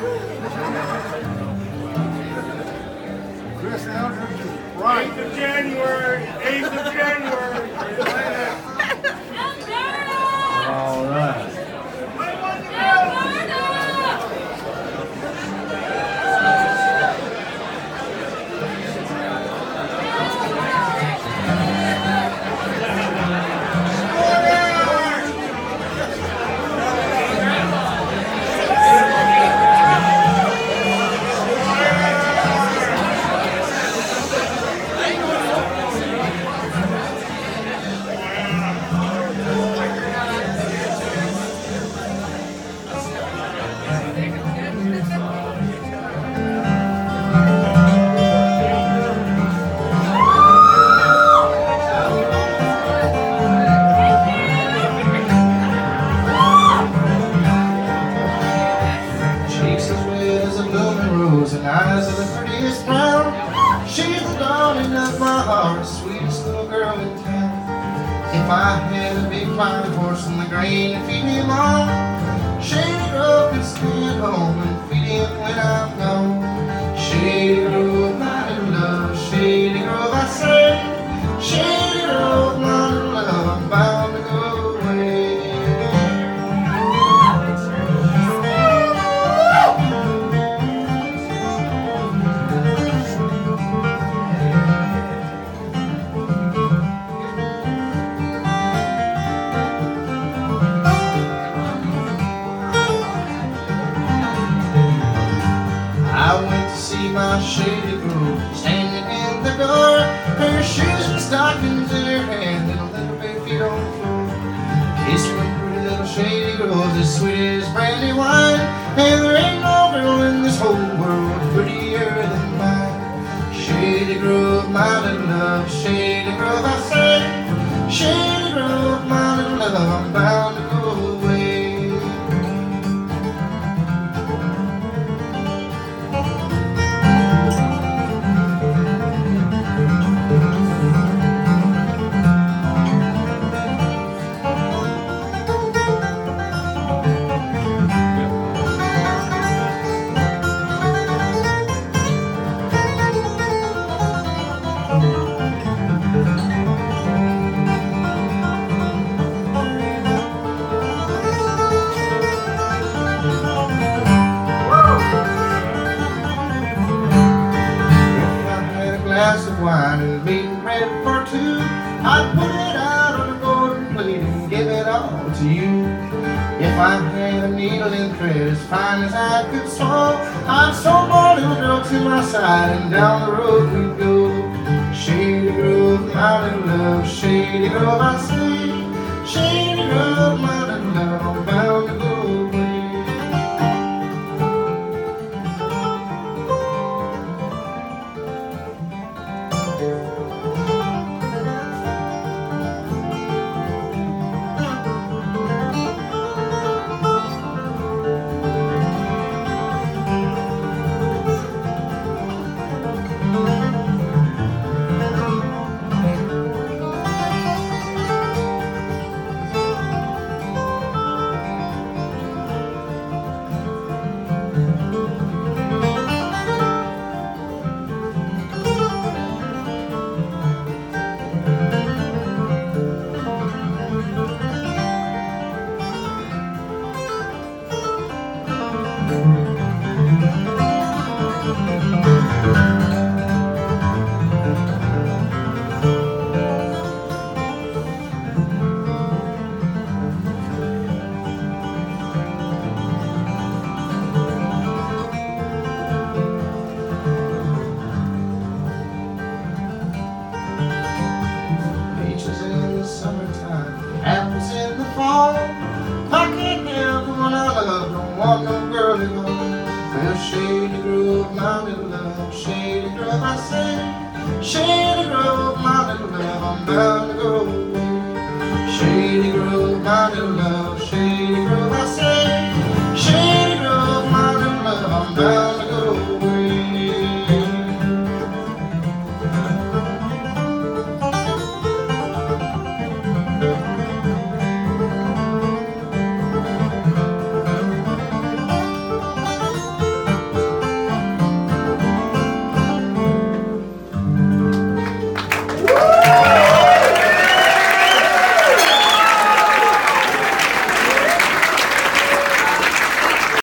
Chris Eldridge is right. 8th of January. 8th of January. All right. Cheeks as red as a blooming rose and eyes of the prettiest brown. She's the darling of my heart, sweetest little girl in town. If I had a big fine horse and the grain to feed him on, Shady Grove could stay at home and feed him when I'm gone. Shady Grove, my little love, Shady Grove, I say. Shady Grove, my little love, I'm bound to go away. I went to see my Shady Grove, standing in the door. Her shoes and stockings in her hand, and a little bare feet on the floor. Kiss my pretty little Shady Grove, as sweet as brandy wine. And there ain't no girl in this whole world prettier than mine. Shady Grove, my little love, Shady Grove, I say. Shady Grove, my little love, I'm bound to go away. Glass of wine and beaten bread for two, I'd put it out on a golden plate and give it all to you. If I had a needle and thread as fine as I could sew, I'd sew my little girl to my side and down the road we'd go. Shady Grove, my little love, Shady Grove, I say. Shady Grove, my little love, I'm bound to go away. Peaches in the summertime, apples in the fall. I can't have the one I love, don't want no girl at all. Well, Shady Grove, my little love, Shady Grove, I say. Shady Grove, my little love, I'm bound to go away. Shady Grove, my little love, Shady